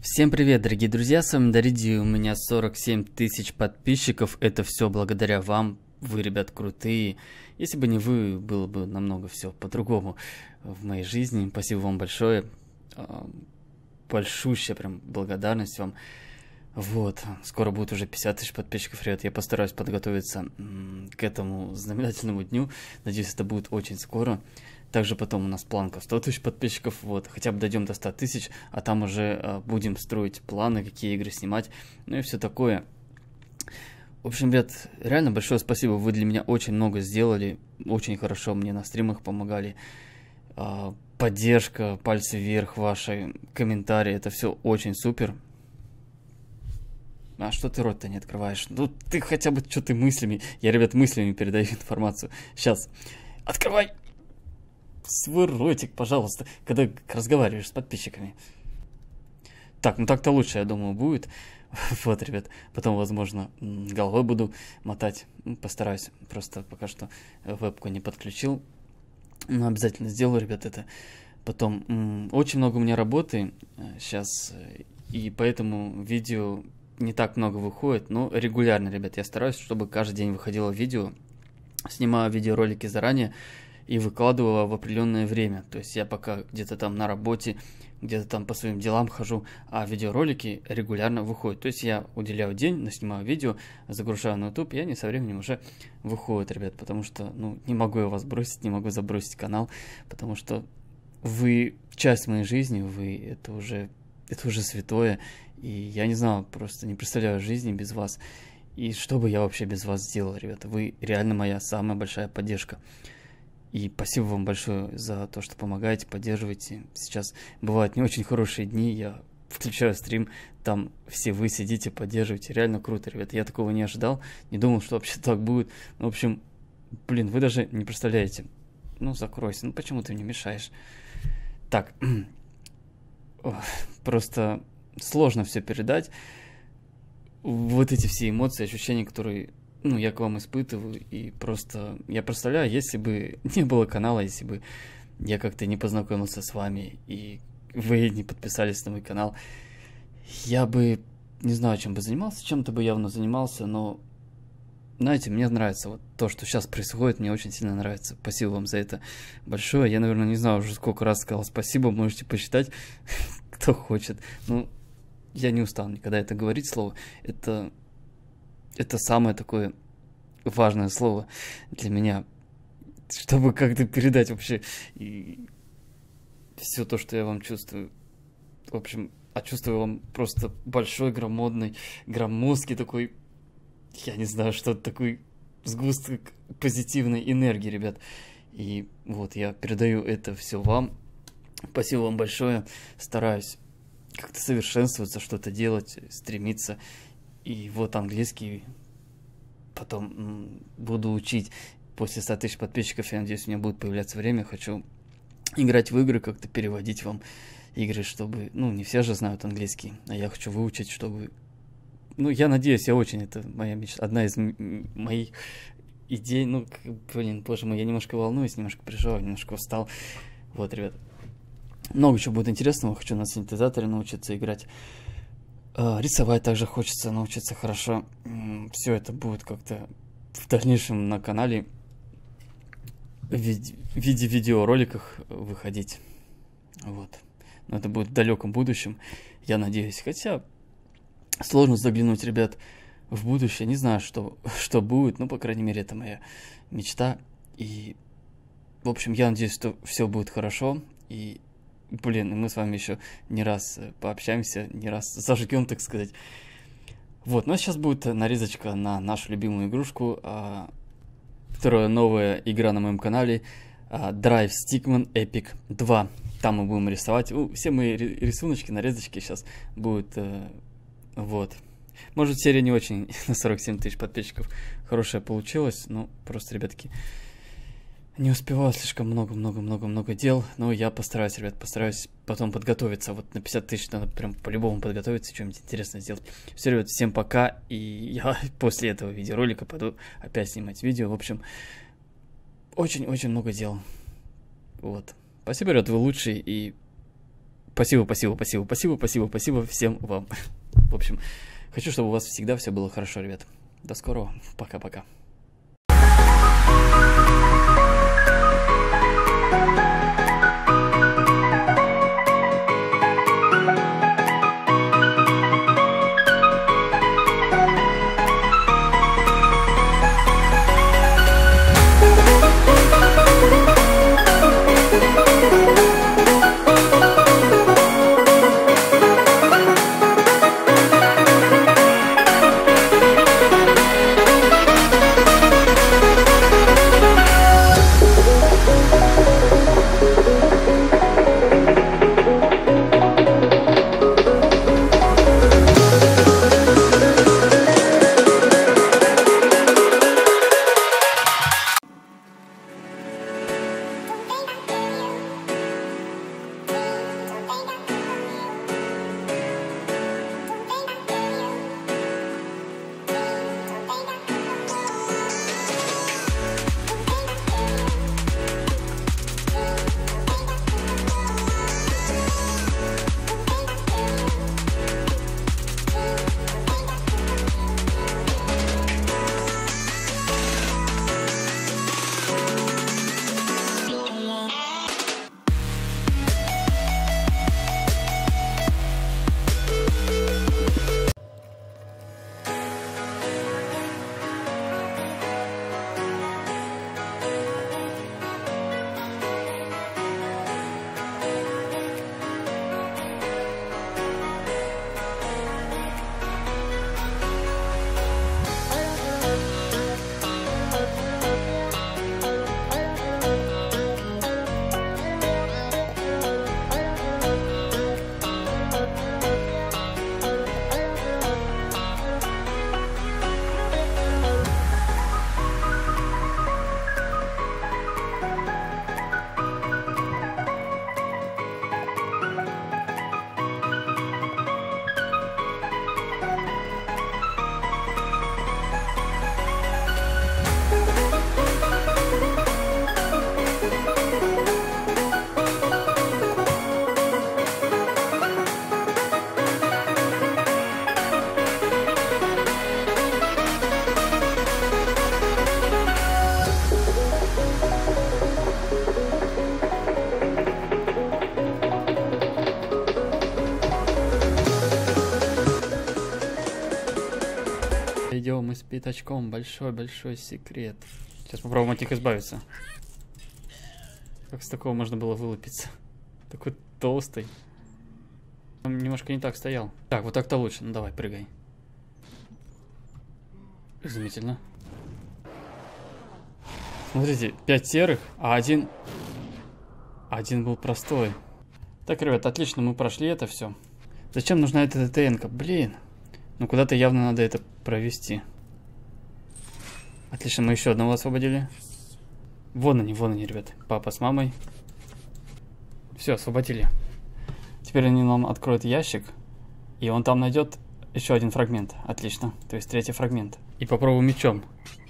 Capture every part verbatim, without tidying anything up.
Всем привет, дорогие друзья, с вами Дариди, у меня сорок семь тысяч подписчиков, это все благодаря вам, вы, ребят, крутые. Если бы не вы, было бы намного все по-другому в моей жизни. Спасибо вам большое, большущая прям благодарность вам. Вот, скоро будет уже пятьдесят тысяч подписчиков, ребят, я постараюсь подготовиться к этому знаменательному дню, надеюсь, это будет очень скоро. Также потом у нас планка сто тысяч подписчиков, вот, хотя бы дойдем до ста тысяч, а там уже э, будем строить планы, какие игры снимать, ну и все такое. В общем, ребят, реально большое спасибо, вы для меня очень много сделали, очень хорошо мне на стримах помогали. Э, поддержка, пальцы вверх, ваши комментарии, это все очень супер. А что ты рот-то не открываешь? Ну ты хотя бы что ты мыслями, я, ребят, мыслями передаю информацию. Сейчас, открывай! Свой ротик, пожалуйста, когда разговариваешь с подписчиками. Так, ну так-то лучше, я думаю, будет. Вот, ребят, потом, возможно, головой буду мотать. Постараюсь, просто пока что вебку не подключил. Но обязательно сделаю, ребят, это. Потом, очень много у меня работы сейчас, и поэтому видео не так много выходит, но регулярно, ребят, я стараюсь, чтобы каждый день выходило видео. Снимаю видеоролики заранее и выкладывала в определенное время. То есть я пока где-то там на работе, где-то там по своим делам хожу, а видеоролики регулярно выходят. То есть я уделяю день, снимаю видео, загружаю на YouTube, и они со временем уже выходят, ребят. Потому что, ну, не могу я вас бросить, не могу забросить канал, потому что вы часть моей жизни, вы это уже, это уже святое. И я не знаю, просто не представляю жизни без вас. И что бы я вообще без вас сделал, ребята? Вы реально моя самая большая поддержка. И спасибо вам большое за то, что помогаете, поддерживаете. Сейчас бывают не очень хорошие дни, я включаю стрим, там все вы сидите, поддерживаете. Реально круто, ребята. Я такого не ожидал, не думал, что вообще так будет. Ну, в общем, блин, вы даже не представляете. Ну, закройся, ну почему ты мне мешаешь? Так, просто сложно все передать. Вот эти все эмоции, ощущения, которые... Ну, я к вам испытываю, и просто я представляю, если бы не было канала, если бы я как-то не познакомился с вами, и вы не подписались на мой канал, я бы, не знаю, чем бы занимался, чем-то бы явно занимался, но, знаете, мне нравится вот то, что сейчас происходит, мне очень сильно нравится. Спасибо вам за это большое. Я, наверное, не знаю уже сколько раз сказал спасибо, можете посчитать, кто хочет. Ну, я не устал никогда это говорить слово, это... Это самое такое важное слово для меня, чтобы как-то передать вообще и все то, что я вам чувствую. В общем, а чувствую вам просто большой, громадный, громоздкий такой, я не знаю, что это такой сгусток позитивной энергии, ребят. И вот я передаю это все вам. Спасибо вам большое. Стараюсь как-то совершенствоваться, что-то делать, стремиться. И вот английский потом буду учить после ста тысяч подписчиков. Я надеюсь, у меня будет появляться время. Хочу играть в игры, как-то переводить вам игры, чтобы... Ну, не все же знают английский, а я хочу выучить, чтобы... Ну, я надеюсь, я очень... Это моя мечта, одна из моих идей. Ну, блин, боже мой, я немножко волнуюсь, немножко переживаю, немножко устал. Вот, ребят. Много чего будет интересного. Хочу на синтезаторе научиться играть. Рисовать также хочется научиться хорошо. Все это будет как-то в дальнейшем на канале в виде, в виде видеороликов выходить. Вот. Но это будет в далеком будущем, я надеюсь. Хотя сложно заглянуть, ребят, в будущее. Не знаю, что, что будет, но, по крайней мере, это моя мечта. И, в общем, я надеюсь, что все будет хорошо. И блин, мы с вами еще не раз пообщаемся, не раз зажгем, так сказать. Вот, ну а сейчас будет нарезочка на нашу любимую игрушку, а, которая новая игра на моем канале, а, Drive Stickman Epic два. Там мы будем рисовать. У, все мои рисуночки, нарезочки сейчас будут, а, вот. Может, серия не очень на сорок семь тысяч подписчиков хорошая получилась, но просто, ребятки, не успеваю, слишком много-много-много-много дел, но я постараюсь, ребят, постараюсь потом подготовиться. Вот на пятьдесят тысяч надо прям по-любому подготовиться, что-нибудь интересное сделать. Все, ребят, всем пока, и я после этого видеоролика пойду опять снимать видео. В общем, очень-очень много дел. Вот. Спасибо, ребят, вы лучшие, и Спасибо, спасибо, спасибо, спасибо, спасибо, спасибо всем вам. В общем, хочу, чтобы у вас всегда все было хорошо, ребят. До скорого. Пока-пока. Идем мы с пятачком. Большой-большой секрет. Сейчас попробуем от них избавиться. Как с такого можно было вылупиться? Такой толстый. Он немножко не так стоял. Так, вот так-то лучше. Ну давай, прыгай. Изумительно. Смотрите, пять серых, а один... Один был простой. Так, ребят, отлично, мы прошли это все. Зачем нужна эта ТТН-ка? Блин. Ну куда-то явно надо это провести. Отлично, мы еще одного освободили. Вон они, вон они, ребят. Папа с мамой. Все, освободили. Теперь они нам откроют ящик. И он там найдет еще один фрагмент. Отлично. То есть третий фрагмент. И попробуем мечом.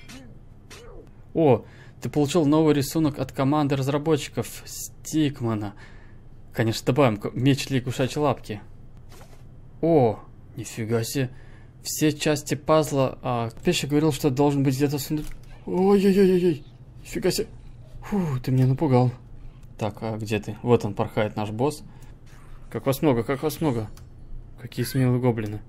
О, ты получил новый рисунок от команды разработчиков Стикмана. Конечно, добавим меч лягушачьей лапки. О, нифига себе. Все части пазла. А, Пещик говорил, что должен быть где-то сундук. Ой-ой-ой-ой. Нифига себе. Фу, ты меня напугал. Так, а где ты? Вот он, порхает наш босс. Как вас много, как вас много. Какие смелые гоблины.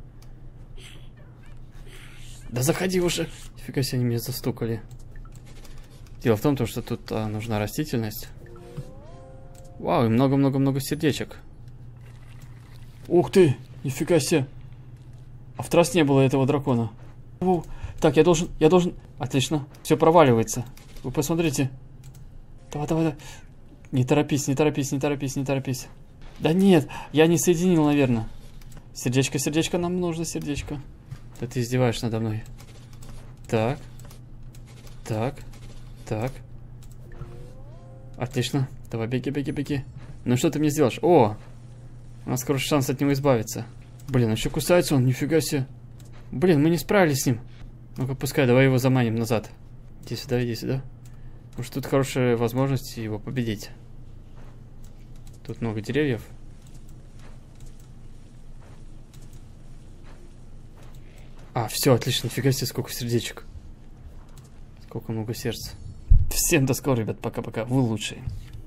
Да заходи уже. Нифига себе, они меня застукали. Дело в том, что тут а, нужна растительность. Вау, и много-много-много сердечек. Ух ты, нифига себе. А в трассе не было этого дракона. О, так, я должен, я должен... Отлично, все проваливается. Вы посмотрите. Давай, давай, давай. Не торопись, не торопись, не торопись, не торопись. Да нет, я не соединил, наверное. Сердечко, сердечко, нам нужно сердечко. Да ты издеваешься надо мной. Так. Так. Так. Отлично. Давай, беги, беги, беги. Ну что ты мне сделаешь? О! У нас хороший шанс от него избавиться. Блин, еще кусается он, нифига себе. Блин, мы не справились с ним. Ну-ка, пускай, давай его заманим назад. Иди сюда, иди сюда. Потому что тут хорошая возможность его победить. Тут много деревьев. А, все, отлично, нифига себе, сколько сердечек. Сколько много сердца. Всем до скорого, ребят, пока-пока. Вы лучшие.